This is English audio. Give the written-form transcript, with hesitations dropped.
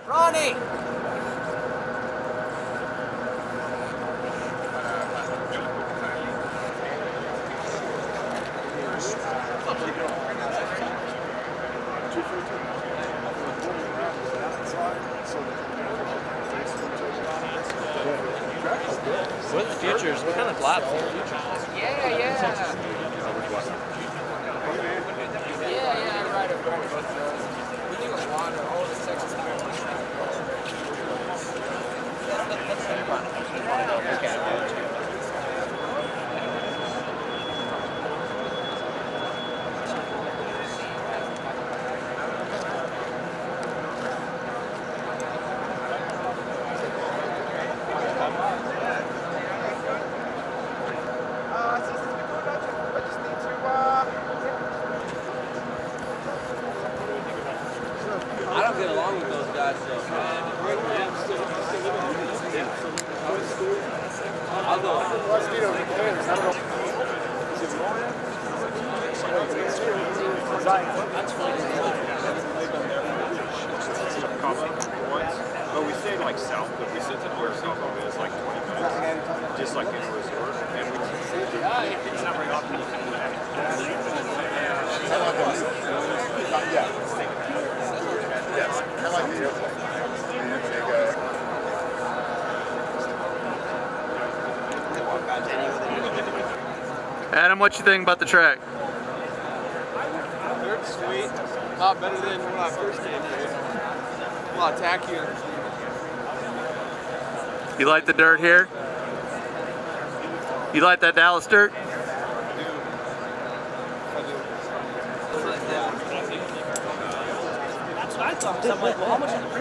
Ronnie! What are the futures? What kind of laps are the futures? Yeah, yeah, right. We do a lot of all the sections. I don't get along with those guys, so. I'll go. But we stayed like south, but we sent it here south of it. It's like 20 minutes, just like in a resort. And we it's not very often you can do that. Yes, I like the airplane. Adam, what you think about the track? Dirt's sweet. A lot better than when I first came here. A lot tackier. You like the dirt here? You like that Dallas dirt? I do. That's what I thought. I'm like, well, how much